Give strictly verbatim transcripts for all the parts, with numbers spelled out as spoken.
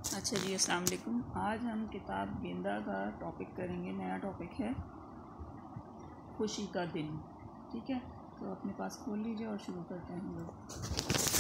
अच्छा जी, अस्सलाम वालेकुम। आज हम किताब गेंदा का टॉपिक करेंगे। नया टॉपिक है खुशी का दिन। ठीक है, तो अपने पास खोल लीजिए और शुरू करते हैं हम लोग।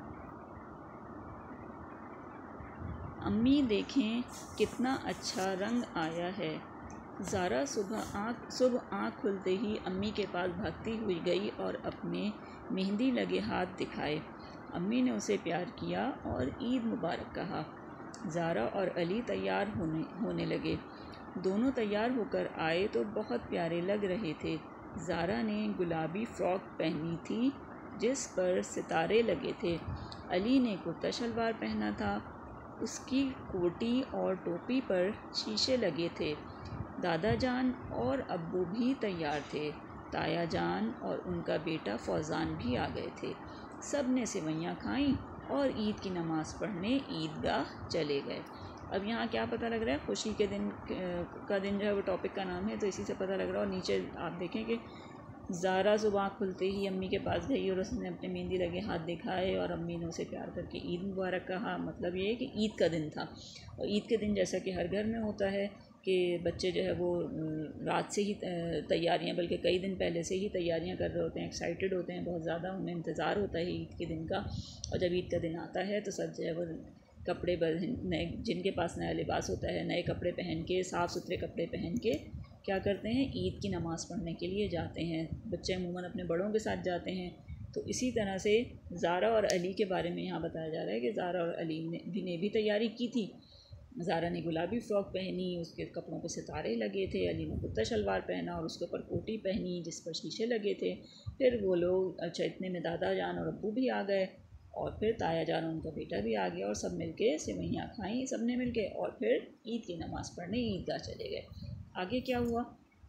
अम्मी देखें कितना अच्छा रंग आया है। ज़ारा सुबह आँख सुबह आँख खुलते ही अम्मी के पास भागती हुई गई और अपने मेहंदी लगे हाथ दिखाए। अम्मी ने उसे प्यार किया और ईद मुबारक कहा। ज़ारा और अली तैयार होने होने लगे। दोनों तैयार होकर आए तो बहुत प्यारे लग रहे थे। ज़ारा ने गुलाबी फ़्रॉक पहनी थी जिस पर सितारे लगे थे। अली ने कुर्ता शलवार पहना था। उसकी कोटी और टोपी पर शीशे लगे थे। दादा जान और अब्बू भी तैयार थे। ताया जान और उनका बेटा फौजान भी आ गए थे। सब ने सेवइयाँ खाईं और ईद की नमाज़ पढ़ने ईदगाह चले गए। अब यहाँ क्या पता लग रहा है, खुशी के दिन का दिन जो है वो टॉपिक का नाम है, तो इसी से पता लग रहा है। और नीचे आप देखें कि ज़ारा सुबह खुलते ही अम्मी के पास गई और उसने अपने मेहंदी लगे हाथ दिखाए और अम्मी ने उसे प्यार करके ईद मुबारक कहा। मतलब ये है कि ईद का दिन था। और ईद के दिन जैसा कि हर घर में होता है कि बच्चे जो है वो रात से ही तैयारियां, बल्कि कई दिन पहले से ही तैयारियां कर रहे होते हैं, एक्साइटेड होते हैं बहुत ज़्यादा, उन्हें इंतज़ार होता है ईद के दिन का। और जब ईद का दिन आता है तो सब जो है वो कपड़े नए, जिनके पास नया लिबास होता है, नए कपड़े पहन के, साफ़ सुथरे कपड़े पहन के क्या करते हैं, ईद की नमाज़ पढ़ने के लिए जाते हैं। बच्चे अमूमन अपने बड़ों के साथ जाते हैं। तो इसी तरह से ज़ारा और अली के बारे में यहाँ बताया जा रहा है कि ज़ारा और अली ने भी ने भी तैयारी की थी। ज़ारा ने गुलाबी फ़्रॉक पहनी, उसके कपड़ों पे सितारे लगे थे। अली ने कुर्ता शलवार पहना और उसके ऊपर कोटी पहनी जिस पर शीशे लगे थे। फिर वो लोग, अच्छा इतने में दादा जान और अब्बू भी आ गए और फिर ताया जान और उनका बेटा भी आ गया और सब मिलके सेवइयाँ खाईं सब ने मिल के, और फिर ईद की नमाज़ पढ़ने ईदगाह चले गए। आगे क्या हुआ,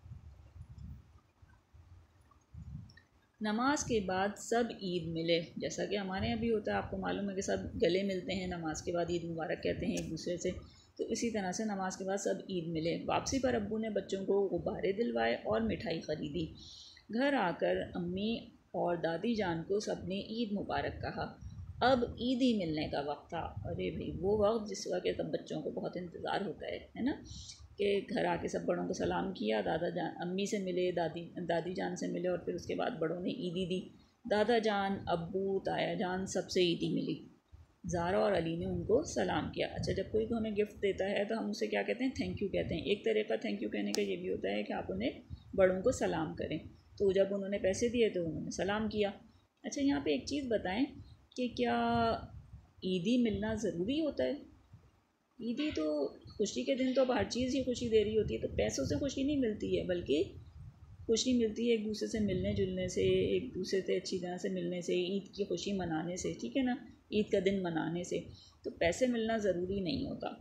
नमाज के बाद सब ईद मिले। जैसा कि हमारे यहाँ भी होता है, आपको मालूम है कि सब गले मिलते हैं, नमाज के बाद ईद मुबारक कहते हैं एक दूसरे से। तो इसी तरह से नमाज के बाद सब ईद मिले। वापसी पर अब्बू ने बच्चों को गुब्बारे दिलवाए और मिठाई ख़रीदी। घर आकर अम्मी और दादी जान को सब ने ईद मुबारक कहा। अब ईद ही मिलने का वक्त था। अरे भाई, वो वक्त जिसका कि तब बच्चों को बहुत इंतज़ार होता है है ना, कि घर आके सब बड़ों को सलाम किया, दादा जान अम्मी से मिले, दादी दादी जान से मिले, और फिर उसके बाद बड़ों ने ईदी दी। दादा जान, अब्बू, ताया जान सबसे ईदी मिली। ज़ारा और अली ने उनको सलाम किया। अच्छा, जब कोई हमें गिफ्ट देता है तो हम उसे क्या कहते हैं, थैंक यू कहते हैं। एक तरह का थैंक यू कहने का ये भी होता है कि आप उन्हें, बड़ों को सलाम करें। तो जब उन्होंने पैसे दिए तो उन्होंने सलाम किया। अच्छा, यहाँ पे एक चीज़ बताएं कि क्या ईदी मिलना ज़रूरी होता है? ईदी तो खुशी के दिन तो अब हर चीज़ ही खुशी दे रही होती है, तो पैसों से खुशी नहीं मिलती है, बल्कि खुशी मिलती है एक दूसरे से मिलने जुलने से, एक दूसरे से अच्छी तरह से मिलने से, ईद की खुशी मनाने से, ठीक है ना, ईद का दिन मनाने से। तो पैसे मिलना ज़रूरी नहीं होता।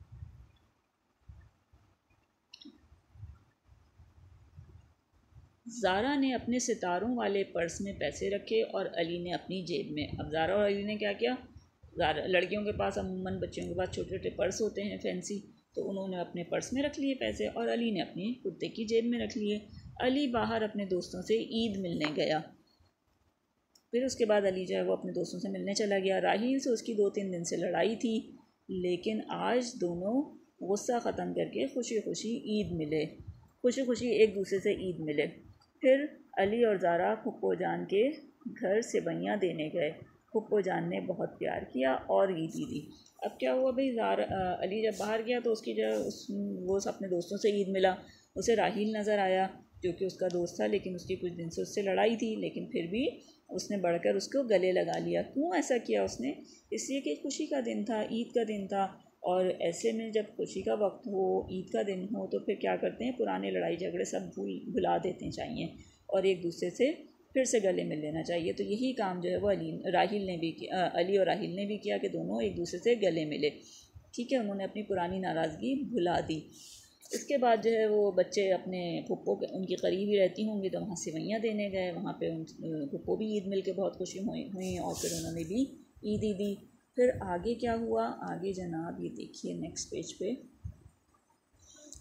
ज़ारा ने अपने सितारों वाले पर्स में पैसे रखे और अली ने अपनी जेब में। अब ज़ारा और अली ने क्या किया, ज़ारा, लड़कियों के पास अमूमन बच्चियों के पास छोटे छोटे पर्स होते हैं फैंसी, तो उन्होंने अपने पर्स में रख लिए पैसे और अली ने अपनी कुर्ते की जेब में रख लिए। अली बाहर अपने दोस्तों से ईद मिलने गया। फिर उसके बाद अली जो है वो अपने दोस्तों से मिलने चला गया। राहील से उसकी दो तीन दिन से लड़ाई थी, लेकिन आज दोनों गुस्सा ख़त्म करके खुशी खुशी ईद मिले, खुशी खुशी एक दूसरे से ईद मिले। फिर अली और ज़ारा फुप्पो जान के घर सेवइयाँ देने गए। फुप्पो जान ने बहुत प्यार किया और ईदी दी। अब क्या हुआ भाई, ज़ारा अली जब बाहर गया तो उसकी जो उस वो अपने दोस्तों से ईद मिला। उसे राहील नज़र आया जो कि उसका दोस्त था, लेकिन उसकी कुछ दिन से उससे लड़ाई थी, लेकिन फिर भी उसने बढ़कर उसको गले लगा लिया। क्यों ऐसा किया उसने? इसलिए कि खुशी का दिन था, ईद का दिन था, और ऐसे में जब खुशी का वक्त हो, ईद का दिन हो, तो फिर क्या करते हैं, पुराने लड़ाई झगड़े सब भूल भुला देते चाहिए और एक दूसरे से फिर से गले मिल लेना चाहिए। तो यही काम जो है वो अली राहील ने भी किया, अली और राहील ने भी किया कि दोनों एक दूसरे से गले मिले। ठीक है, उन्होंने अपनी पुरानी नाराज़गी भुला दी। इसके बाद जो है वो बच्चे अपने फुप्पो के, उनके करीब ही रहती होंगी, तो वहाँ सेवइयाँ देने गए। वहाँ पे उन फुप्पो भी ईद मिल के बहुत खुशी हुई हुई और फिर उन्होंने भी ईदी दी। फिर आगे क्या हुआ, आगे जनाब ये देखिए नेक्स्ट पेज पे,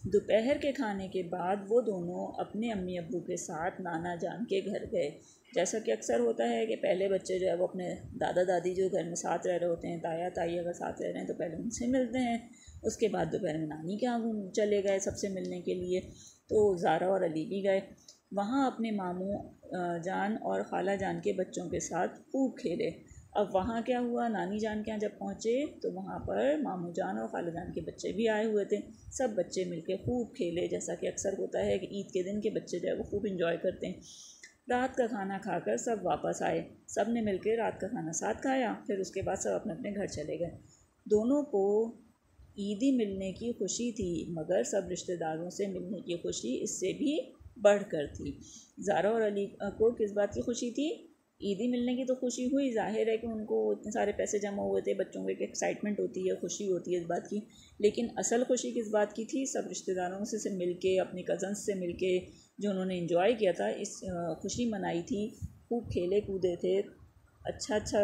दोपहर के खाने के बाद वो दोनों अपने अम्मी अब्बू के साथ नाना जान के घर गए। जैसा कि अक्सर होता है कि पहले बच्चे जो है वो अपने दादा दादी जो घर में साथ रह रहे होते हैं, ताया ताई अगर साथ रह रहे हैं तो पहले उनसे मिलते हैं, उसके बाद दोपहर में नानी के यहाँ चले गए सबसे मिलने के लिए। तो ज़ारा और अली भी गए वहाँ, अपने मामू जान और खाला जान के बच्चों के साथ खूब खेले। अब वहाँ क्या हुआ, नानी जान के यहाँ जब पहुँचे तो वहाँ पर मामू जान और खाला जान के बच्चे भी आए हुए थे। सब बच्चे मिलके खूब खेले, जैसा कि अक्सर होता है कि ईद के दिन के बच्चे जो है वो खूब इंजॉय करते हैं। रात का खाना खाकर सब वापस आए, सब ने मिलकर रात का खाना साथ खाया, फिर उसके बाद सब अपने अपने घर चले गए। दोनों को ईदी मिलने की खुशी थी, मगर सब रिश्तेदारों से मिलने की खुशी इससे भी बढ़कर थी। ज़ारा और अली को किस बात की खुशी थी? ईदी मिलने की तो खुशी हुई, जाहिर है कि उनको इतने सारे पैसे जमा हुए थे, बच्चों को एक एक्साइटमेंट होती है, खुशी होती है इस बात की। लेकिन असल खुशी किस बात की थी? सब रिश्तेदारों से, से मिल के, अपने कज़न्स से मिल के जो उन्होंने इंजॉय किया था, इस खुशी मनाई थी, खूब खेले कूदे थे, अच्छा अच्छा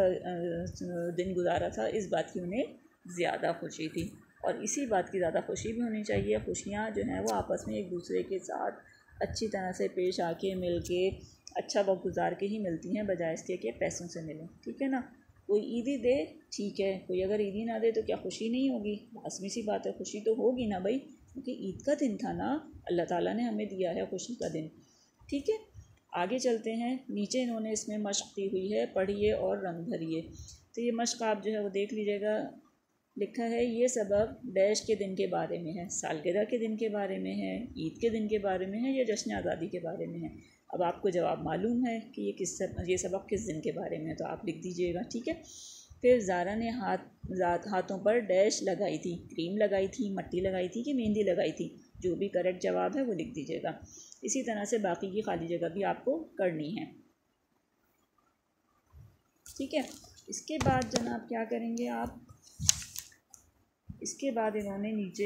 दिन गुजारा था, इस बात की उन्हें ज़्यादा खुशी थी। और इसी बात की ज़्यादा खुशी भी होनी चाहिए। खुशियाँ जो हैं वो आपस में एक दूसरे के साथ अच्छी तरह से पेश आके, मिल के, अच्छा वक्त गुजार के ही मिलती हैं, बजाय इसके कि पैसों से मिलें। ठीक है ना? कोई ईदी दे ठीक है, कोई अगर ईदी ना दे तो क्या खुशी नहीं होगी? लाज़मी सी बात है, खुशी तो होगी ना भाई, क्योंकि ईद का दिन था ना, अल्लाह ताला ने हमें दिया है खुशी का दिन। ठीक है, आगे चलते हैं। नीचे इन्होंने इसमें मश्क दी हुई है, पढ़िए और रंग भरिए। तो ये मश्क आप जो है वो देख लीजिएगा। लिखा है ये सबक डैश के दिन के बारे में है, सालगिरह के दिन के बारे में है, ईद के दिन के बारे में है, या जश्न आज़ादी के बारे में है। अब आपको जवाब मालूम है कि ये किस सब, ये सबक किस दिन के बारे में है, तो आप लिख दीजिएगा। ठीक है। फिर ज़ारा ने हाथ हाथों पर डैश लगाई थी, क्रीम लगाई थी, मट्टी लगाई थी कि मेहंदी लगाई थी? जो भी करेक्ट जवाब है वो लिख दीजिएगा। इसी तरह से बाकी की खाली जगह भी आपको करनी है। ठीक है। इसके बाद जनाब क्या करेंगे आप, इसके बाद इन्होंने नीचे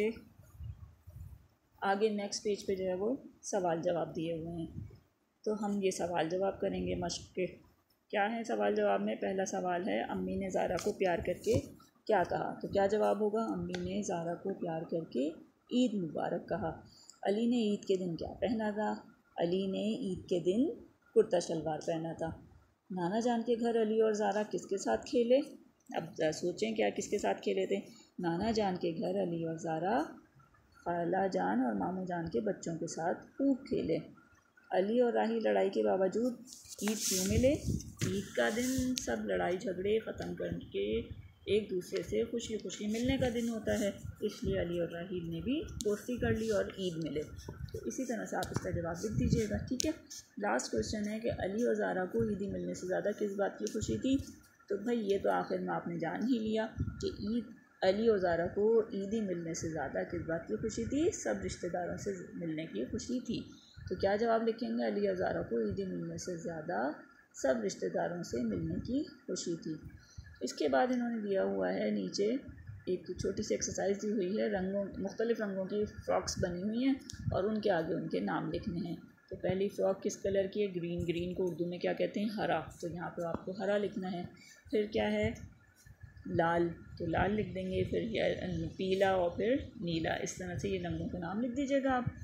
आगे नेक्स्ट पेज पे जो है वो सवाल जवाब दिए हुए हैं, तो हम ये सवाल जवाब करेंगे मश्क के। क्या है सवाल जवाब में? पहला सवाल है, अम्मी ने ज़ारा को प्यार करके क्या कहा? तो क्या जवाब होगा? अम्मी ने ज़ारा को प्यार करके ईद मुबारक कहा। अली ने ईद के दिन क्या पहना था? अली ने ईद के दिन कुर्ता शलवार पहना था। नाना जान के घर अली और ज़ारा किसके साथ खेले? अब सोचें क्या किसके साथ खेले थे? नाना जान के घर अली और ज़ारा खाला जान और मामू जान के बच्चों के साथ खूब खेले। अली और राही लड़ाई के बावजूद ईद क्यों मिले? ईद का दिन सब लड़ाई झगड़े ख़त्म करके एक दूसरे से खुशी खुशी मिलने का दिन होता है, इसलिए अली और राहील ने भी दोस्ती कर ली और ईद मिले। तो इसी तरह से आप इसका जवाब लिख दीजिएगा। ठीक है। लास्ट क्वेश्चन है कि अली और ज़ारा को ईदी मिलने से ज़्यादा किस बात की खुशी थी? तो भाई ये तो आखिर में आपने जान ही लिया कि ईद अली और ज़ारा को ईदी मिलने से ज़्यादा किस बात की खुशी थी? सब रिश्तेदारों से मिलने की खुशी थी। तो क्या जवाब लिखेंगे? अली और ज़ारा को ईदी मिलने से ज़्यादा सब रिश्तेदारों से मिलने की खुशी थी। इसके बाद इन्होंने दिया हुआ है नीचे एक छोटी सी एक्सरसाइज दी हुई है, रंगों मुख्तलिफ़ रंगों की फ़्रॉक्स बनी हुई हैं और उनके आगे उनके नाम लिखने हैं। तो पहली फ़्रॉक किस कलर की है? ग्रीन। ग्रीन को उर्दू में क्या कहते हैं? हरा। तो यहाँ पर आपको हरा लिखना है। फिर क्या है? लाल, तो लाल लिख देंगे। फिर पीला और फिर नीला। इस तरह से ये रंगों के नाम लिख दीजिएगा आप।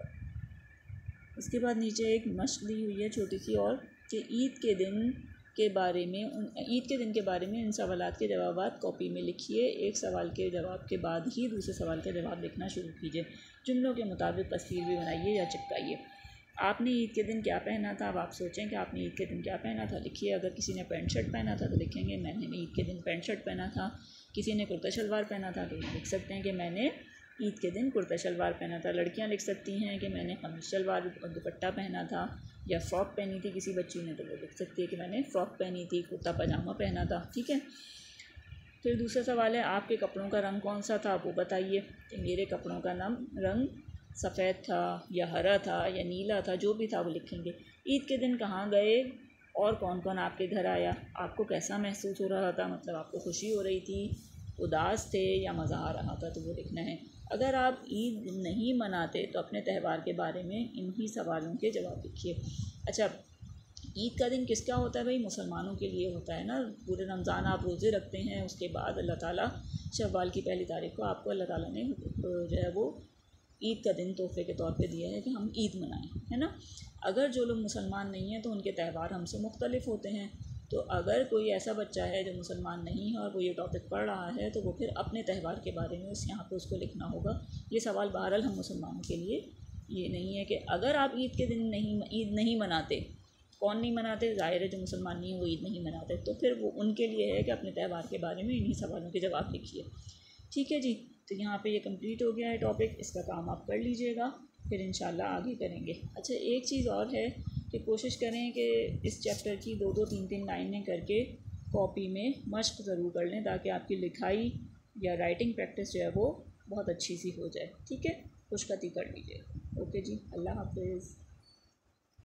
इसके बाद नीचे एक मश्क दी हुई है छोटी सी और, कि ईद के दिन के बारे में उन ईद के दिन के बारे में इन सवालात के जवाबात कॉपी में लिखिए। एक सवाल के जवाब के बाद ही दूसरे सवाल का जवाब लिखना शुरू कीजिए। जुमलों के मुताबिक तस्वीर भी बनाइए या चिपकाइए। आपने ईद के दिन क्या पहना था? अब आप सोचें कि आपने ईद के दिन क्या पहना था, लिखिए। अगर किसी ने पैंट शर्ट पहना था तो लिखेंगे मैंने ईद के दिन पैंट शर्ट पहना था। किसी ने कुर्ता शलवार पहना था तो लिख सकते हैं कि मैंने ईद के दिन कुर्ता शलवार पहना था। लड़कियां लिख सकती हैं कि मैंने कमीज शलवार और दुपट्टा पहना था, या फ़्रॉक पहनी थी किसी बच्ची ने तो वो लिख सकती है कि मैंने फ़्रॉक पहनी थी, कुर्ता पजामा पहना था। ठीक है। फिर दूसरा सवाल है, आपके कपड़ों का रंग कौन सा था? वो बताइए। तो मेरे कपड़ों का नाम रंग सफ़ेद था या हरा था या नीला था, जो भी था वो लिखेंगे। ईद के दिन कहाँ गए और कौन कौन आपके घर आया? आपको कैसा महसूस हो रहा था? मतलब आपको खुशी हो रही थी, उदास थे या मज़ा आ रहा था, तो वो लिखना है। अगर आप ईद नहीं मनाते तो अपने त्यौहार के बारे में इन्हीं सवालों के जवाब लिखिए। अच्छा, ईद का दिन किसका होता है भाई? मुसलमानों के लिए होता है ना। पूरे रमज़ान आप रोज़े रखते हैं, उसके बाद अल्लाह ताला शव्वाल की पहली तारीख को आपको अल्लाह ताला ने जो है वो ईद का दिन तोहफे के तौर पे दिया है कि हम ईद मनाएं, है ना। अगर जो लोग मुसलमान नहीं हैं तो उनके त्यौहार हमसे मुख्तलिफ होते हैं। तो अगर कोई ऐसा बच्चा है जो मुसलमान नहीं है और वो ये टॉपिक पढ़ रहा है तो वो फिर अपने त्यौहार के बारे में उस यहाँ पे उसको लिखना होगा। ये सवाल बहरहाल हम मुसलमानों के लिए ये नहीं है कि अगर आप ईद के दिन नहीं ईद नहीं मनाते, कौन नहीं मनाते, ज़ाहिर है जो मुसलमान नहीं है वो ईद नहीं मनाते, तो फिर वो उनके लिए है कि अपने त्यौहार के बारे में इन्हीं सवालों के जवाब लिखिए। ठीक है जी, तो यहाँ पे ये कंप्लीट हो गया है टॉपिक, इसका काम आप कर लीजिएगा, फिर इंशाल्लाह आगे करेंगे। अच्छा, एक चीज़ और है कि कोशिश करें कि इस चैप्टर की दो दो तीन तीन लाइनें करके कॉपी में मश्क ज़रूर कर लें ताकि आपकी लिखाई या राइटिंग प्रैक्टिस जो है वो बहुत अच्छी सी हो जाए। ठीक है, खुशखती कर लीजिए। ओके जी, अल्लाह हाफिज़।